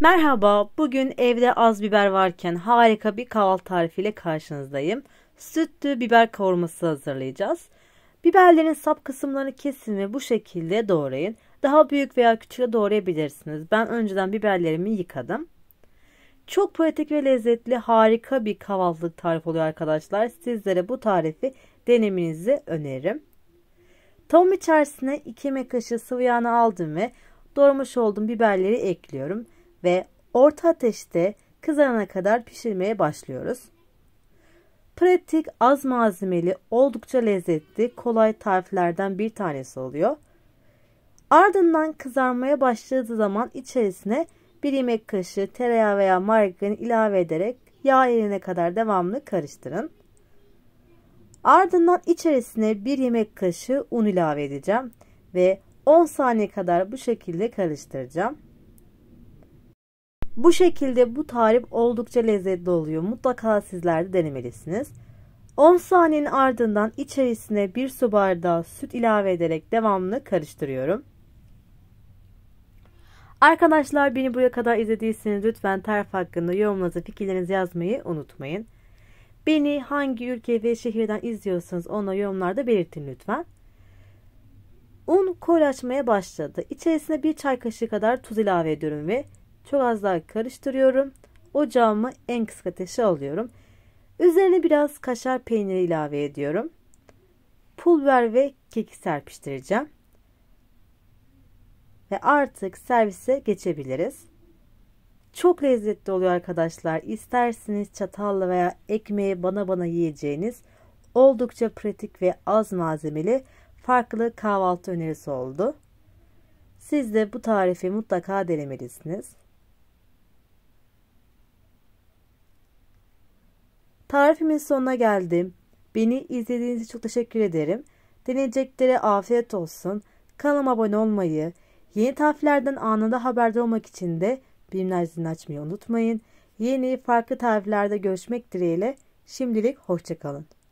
Merhaba, bugün evde az biber varken harika bir kahvaltı tarifiyle karşınızdayım. Sütlü biber kavurması hazırlayacağız. Biberlerin sap kısımlarını kesin ve bu şekilde doğrayın. Daha büyük veya küçük de doğrayabilirsiniz. Ben önceden biberlerimi yıkadım. Çok pratik ve lezzetli harika bir kahvaltılık tarifi oluyor arkadaşlar. Sizlere bu tarifi denemenizi öneririm. Tavuğum içerisine 2 yemek kaşığı sıvı yağını aldım ve doğramış olduğum biberleri ekliyorum. Ve orta ateşte kızarana kadar pişirmeye başlıyoruz. Pratik, az malzemeli, oldukça lezzetli, kolay tariflerden bir tanesi oluyor. Ardından kızarmaya başladığı zaman içerisine 1 yemek kaşığı tereyağı veya margarin ilave ederek yağ eriyene kadar devamlı karıştırın. Ardından içerisine 1 yemek kaşığı un ilave edeceğim ve 10 saniye kadar bu şekilde karıştıracağım. Bu şekilde bu tarif oldukça lezzetli oluyor. Mutlaka sizler de denemelisiniz. 10 saniyenin ardından içerisine 1 su bardağı süt ilave ederek devamlı karıştırıyorum. Arkadaşlar, beni buraya kadar izlediyseniz lütfen tarif hakkında yorumlarınızı, fikirlerinizi yazmayı unutmayın. Beni hangi ülke ve şehirden izliyorsanız onu yorumlarda belirtin lütfen. Un koyulaşmaya başladı. İçerisine 1 çay kaşığı kadar tuz ilave ediyorum ve çok az daha karıştırıyorum. Ocağımı en kısık ateşe alıyorum. Üzerine biraz kaşar peyniri ilave ediyorum. Pul biber ve kekik serpiştireceğim. Ve artık servise geçebiliriz. Çok lezzetli oluyor arkadaşlar. İsterseniz çatalla veya ekmeği bana yiyeceğiniz oldukça pratik ve az malzemeli farklı kahvaltı önerisi oldu. Siz de bu tarifi mutlaka denemelisiniz. Tarifimin sonuna geldim. Beni izlediğiniz için çok teşekkür ederim. Deneyeceklere afiyet olsun. Kanalıma abone olmayı, yeni tariflerden anında haberdar olmak için de bildirimler zilini açmayı unutmayın. Yeni farklı tariflerde görüşmek dileğiyle. Şimdilik hoşça kalın.